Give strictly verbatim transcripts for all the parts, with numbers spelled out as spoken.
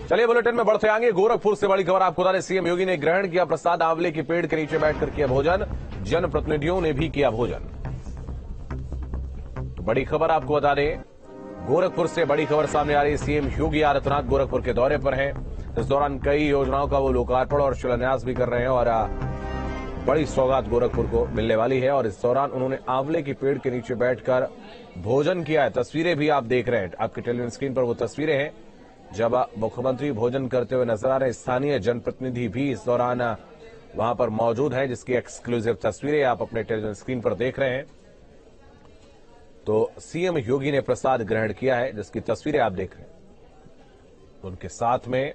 चलिए बुलेटिन में बढ़ते आगे। गोरखपुर से बड़ी खबर आपको बता दें, सीएम योगी ने ग्रहण किया प्रसाद, आंवले के पेड़ के नीचे बैठकर किया भोजन, जनप्रतिनिधियों ने भी किया भोजन। तो बड़ी खबर आपको बता दें, गोरखपुर से बड़ी खबर सामने आ रही है। सीएम योगी आदित्यनाथ गोरखपुर के दौरे पर हैं। इस दौरान कई योजनाओं का वो लोकार्पण और शिलान्यास भी कर रहे हैं और बड़ी सौगात गोरखपुर को मिलने वाली है। और इस दौरान उन्होंने आंवले के पेड़ के नीचे बैठकर भोजन किया है। तस्वीरें भी आप देख रहे हैं, आपके टेलीविजन स्क्रीन पर वो तस्वीरें हैं जब मुख्यमंत्री भोजन करते हुए नजर आ रहे हैं। स्थानीय जनप्रतिनिधि भी इस दौरान वहां पर मौजूद हैं, जिसकी एक्सक्लूसिव तस्वीरें आप अपने टेलीविजन स्क्रीन पर देख रहे हैं। तो सीएम योगी ने प्रसाद ग्रहण किया है, जिसकी तस्वीरें आप देख रहे हैं। उनके साथ में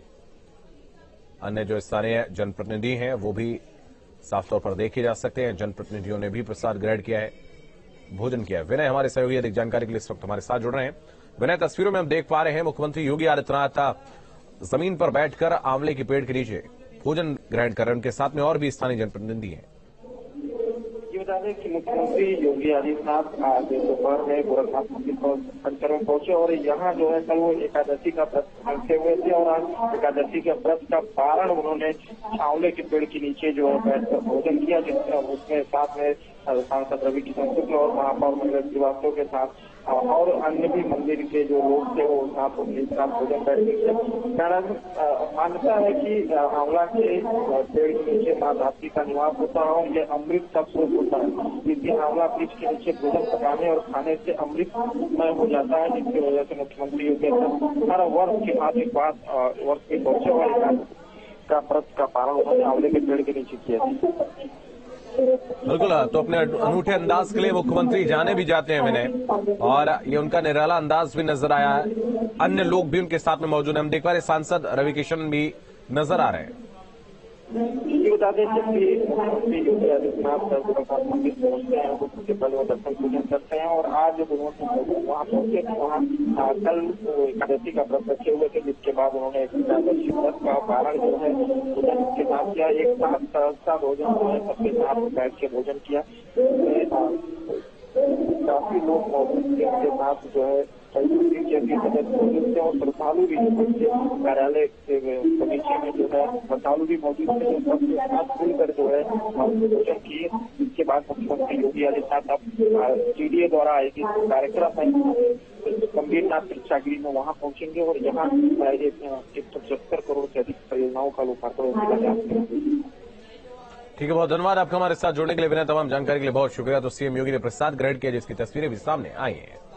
अन्य जो स्थानीय जनप्रतिनिधि हैं वो भी साफ तौर पर देखे जा सकते हैं। जनप्रतिनिधियों ने भी प्रसाद ग्रहण किया है, भोजन किया है। विनय हमारे सहयोगी अधिक जानकारी के लिए इस वक्त हमारे साथ जुड़ रहे हैं। विनय, तस्वीरों में हम देख पा रहे हैं मुख्यमंत्री योगी आदित्यनाथ जमीन पर बैठकर आंवले के पेड़ के नीचे भोजन ग्रहण कर रहे हैं। उनके साथ में और भी स्थानीय जनप्रतिनिधि हैं। ये बता दें कि मुख्यमंत्री योगी आदित्यनाथ आज दोपहर में गोरखनाथ मंदिर परिसर में पहुंचे और यहाँ जो है कल वो एकादशी का व्रत रखे हुए थे और आज एकादशी के व्रत का पारण उन्होंने आंवले के पेड़ के नीचे जो है बैठकर भोजन किया, जिसमें उसमें साथ में सांसद रवि किशन शुक्ल और महापौर मंडल श्रीवास्तव के साथ और अन्य भी मंदिर के जो लोग थे वो साथ उनके साथ भोजन बैठने थे। मान्यता है कि आंवला के पेड़ के नीचे माँ धात्री का निवास होता है और ये अमृत का स्रोत होता है। जिसके आंवला वृक्ष के नीचे भोजन पकाने और खाने से अमृतमय हो जाता है, जिसकी वजह से मुख्यमंत्री योगी हर वर्ष के बाद एक बाद वर्ष के पहुंचे हुए का व्रत का पारण उन्होंने आंवले के पेड़ के नीचे किया था। बिल्कुल, तो अपने अनूठे अंदाज के लिए मुख्यमंत्री जाने भी जाते हैं विनय, और ये उनका निराला अंदाज भी नजर आया है। अन्य लोग भी उनके साथ में मौजूद हैं। हम देख पा रहे सांसद रवि किशन भी नजर आ रहे हैं। ये बता दें जब भी मुख्यमंत्री योगी आदित्यनाथ गोरखनाथ मंदिर पहुंचते हैं तो सबसे पहले वो दर्शन पूजन करते हैं और आज उन्होंने वहाँ पहुंचे तो वहाँ कल एकादशी का व्रत रखे हुए थे, जिसके बाद उन्होंने एकादशी व्रत का पारण जो है भोजन के साथ किया। एक साथ सहजता भोजन जो है सबके साथ बैठ के भोजन किया। काफी लोग मौजूद थे, उनके साथ जो है सदस्य और श्रद्धालु भी कार्यालय के बगीचे में जो है श्रद्धालु भी मौजूद थे, सबके साथ खुलकर जो है भोजन किए। इसके बाद मुख्यमंत्री योगी आदित्यनाथ अब टीडीए द्वारा आयोजित कार्यक्रम है गंभीरनाथ प्रेक्षागृह में वहाँ पहुंचेंगे और यहाँ एक सौ पचहत्तर करोड़ से अधिक परियोजनाओं का लोकार्पण किया जाएगा। ठीक है, बहुत धन्यवाद आपका हमारे साथ जुड़ने के लिए। बिना तमाम जानकारी के लिए बहुत शुक्रिया। तो सीएम योगी ने प्रसाद ग्रहण किया, जिसकी तस्वीरें भी सामने आई हैं।